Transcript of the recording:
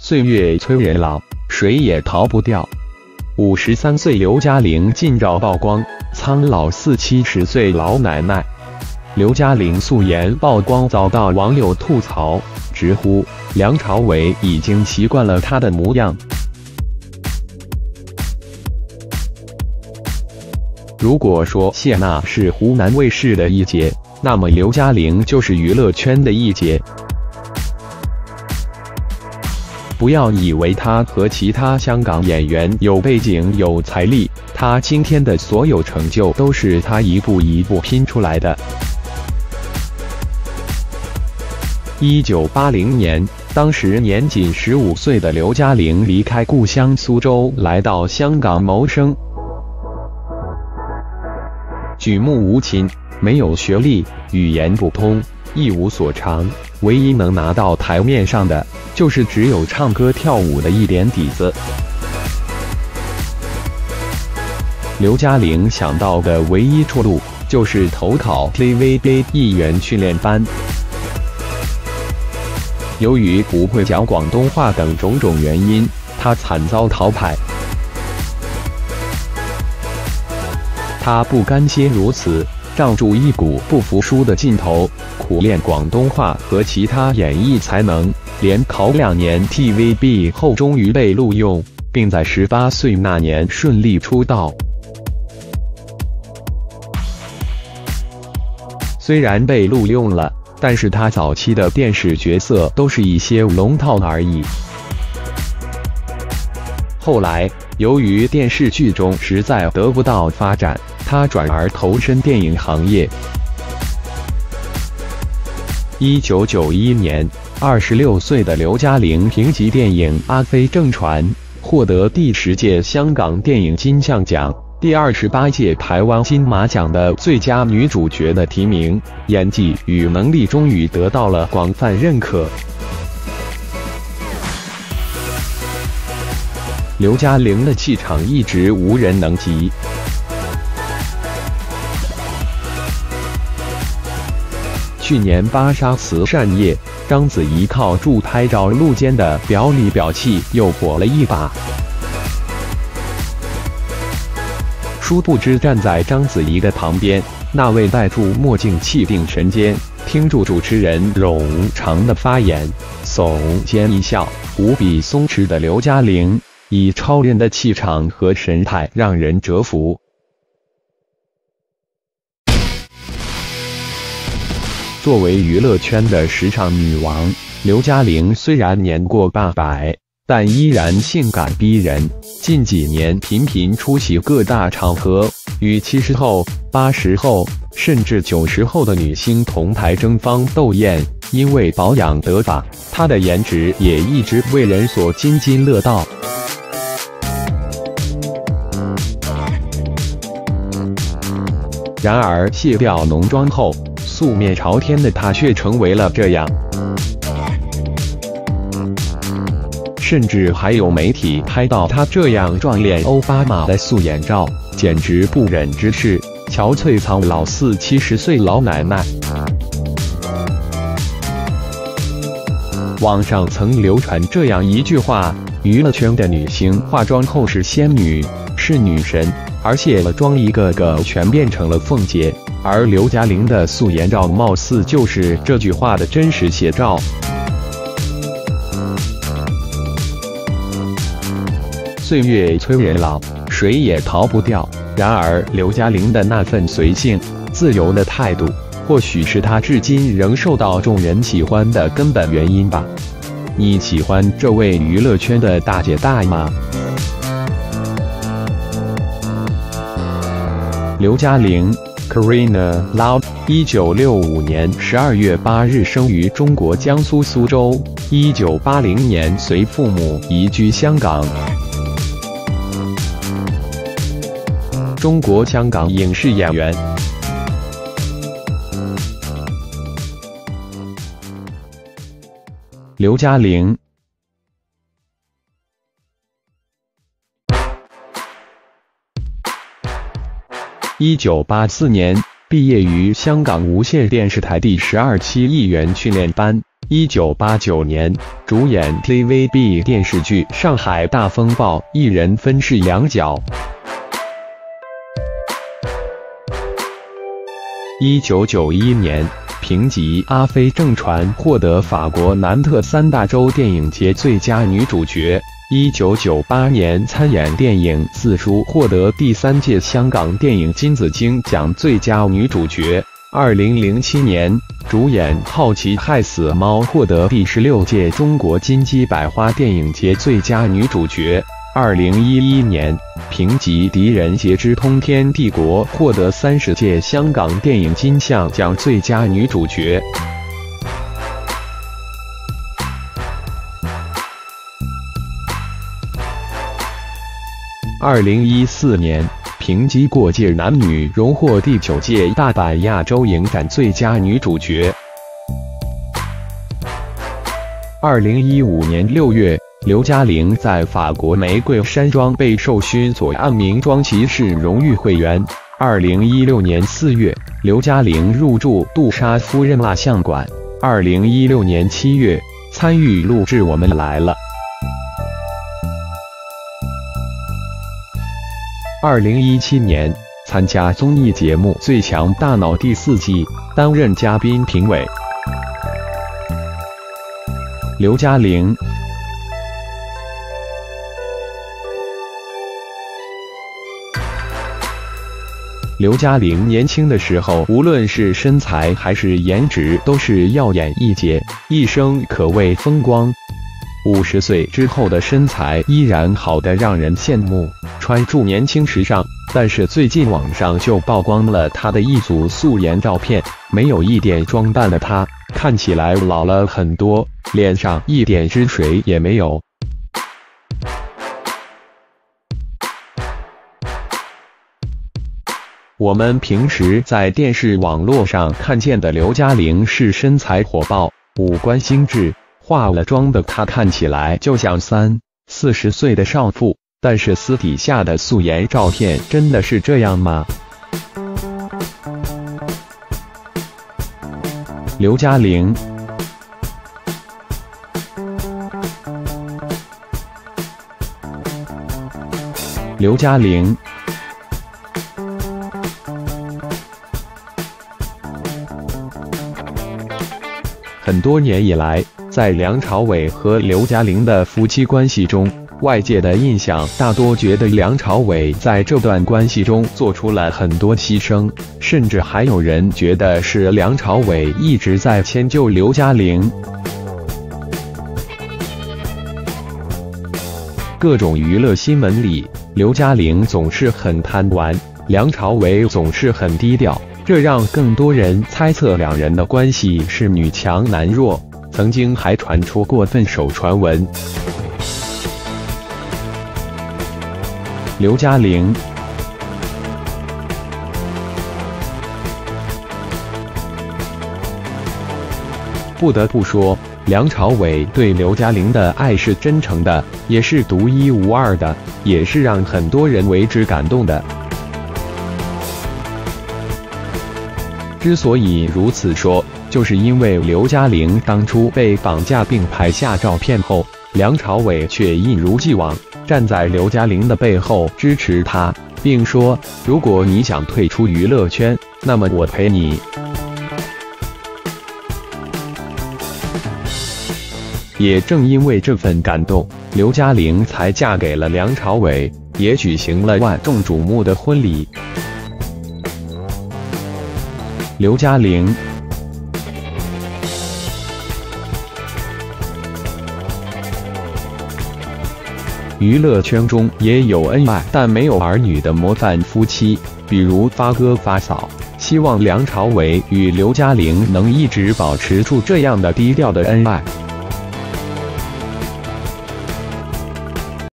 岁月催人老，谁也逃不掉。53岁刘嘉玲近照曝光，苍老40-70岁老奶奶。刘嘉玲素颜曝光遭到网友吐槽，直呼梁朝伟已经习惯了她的模样。如果说谢娜是湖南卫视的一姐，那么刘嘉玲就是娱乐圈的一姐。不要以为她和其他香港演员有背景有财力，她今天的所有成就都是她一步一步拼出来的。1980年，当时年仅15岁的刘嘉玲离开故乡苏州，来到香港谋生。举目无亲，没有学历，语言不通，一无所长，唯一能拿到台面上的，就是只有唱歌跳舞的一点底子。刘嘉玲想到的唯一出路，就是投考 TVB 艺员训练班。由于不会讲广东话等种种原因，她惨遭淘汰。她不甘心如此，仗住一股不服输的劲头，苦练广东话和其他演艺才能，连考2年 TVB 后终于被录用，并在18岁那年顺利出道。虽然被录用了，但是他早期的电视角色都是一些龙套而已。后来，由于电视剧中实在得不到发展，他转而投身电影行业。1991年，26岁的刘嘉玲凭借电影《阿飞正传》获得第10届香港电影金像奖、第28届台湾金马奖的最佳女主角的提名，演技与能力终于得到了广泛认可。刘嘉玲的气场一直无人能及。去年芭莎慈善夜，章子怡靠助拍照露肩的表里表气又火了一把。殊不知站在章子怡的旁边，那位戴住墨镜气定神闲，听住主持人冗长的发言，耸肩一笑，无比松弛的刘嘉玲，以超人的气场和神态让人折服。作为娱乐圈的时尚女王，刘嘉玲虽然年过800，但依然性感逼人。近几年频频出席各大场合，与70后、80后，甚至90后的女星同台争芳斗艳。因为保养得法，她的颜值也一直为人所津津乐道。然而卸掉浓妆后，素面朝天的她却成为了这样。甚至还有媒体拍到她这样撞脸欧巴马的素颜照，简直不忍直视，憔悴苍老40-70岁老奶奶。网上曾流传这样一句话：娱乐圈的女星化妆后是仙女，是女神，而卸了妆一个个全变成了凤姐。而刘嘉玲的素颜照貌似就是这句话的真实写照。岁月催人老，谁也逃不掉。然而刘嘉玲的那份随性、自由的态度，或许是她至今仍受到众人喜欢的根本原因吧。你喜欢这位娱乐圈的大姐大吗？刘嘉玲 Karina Lau，1965年12月8日生于中国江苏苏州，1980年随父母移居香港。中国香港影视演员。刘嘉玲。1984年毕业于香港无线电视台第12期艺员训练班， 1989年，主演 TVB 电视剧《上海大风暴》，一人分饰两角。1991年，凭藉《阿飞正传》获得法国南特3大洲电影节最佳女主角。1998年参演电影《四叔》，获得第3届香港电影金紫荆奖最佳女主角。2007年，主演《好奇害死猫》，获得第16届中国金鸡百花电影节最佳女主角。2011年，凭藉《狄仁杰之通天帝国》，获得30届香港电影金像奖最佳女主角。2014年，凭藉《过界男女》荣获第9届大阪亚洲影展最佳女主角。2015年6月，刘嘉玲在法国玫瑰山庄被受勋左岸名庄骑士荣誉会员。2016年4月，刘嘉玲入驻杜莎夫人蜡像馆。2016年7月，参与录制《我们来了》。2017年，参加综艺节目《最强大脑》第4季，担任嘉宾评委。刘嘉玲。刘嘉玲年轻的时候，无论是身材还是颜值，都是耀眼一截，一生可谓风光。50岁之后的身材依然好得让人羡慕，穿着年轻时尚。但是最近网上就曝光了她的一组素颜照片，没有一点装扮的她，看起来老了很多，脸上一点汁水也没有。我们平时在电视网络上看见的刘嘉玲是身材火爆、五官精致，化了妆的她看起来就像30-40岁的少妇，但是私底下的素颜照片真的是这样吗？刘嘉玲。刘嘉玲。很多年以来，在梁朝伟和刘嘉玲的夫妻关系中，外界的印象大多觉得梁朝伟在这段关系中做出了很多牺牲，甚至还有人觉得是梁朝伟一直在迁就刘嘉玲。各种娱乐新闻里，刘嘉玲总是很贪玩，梁朝伟总是很低调，这让更多人猜测两人的关系是女强男弱，曾经还传出过分手传闻。刘嘉玲。不得不说，梁朝伟对刘嘉玲的爱是真诚的，也是独一无二的，也是让很多人为之感动的。之所以如此说，就是因为刘嘉玲当初被绑架并拍下照片后，梁朝伟却一如既往站在刘嘉玲的背后支持她，并说：“如果你想退出娱乐圈，那么我陪你。”也正因为这份感动，刘嘉玲才嫁给了梁朝伟，也举行了万众瞩目的婚礼。刘嘉玲。娱乐圈中也有恩爱但没有儿女的模范夫妻，比如发哥发嫂。希望梁朝伟与刘嘉玲能一直保持住这样的低调的恩爱。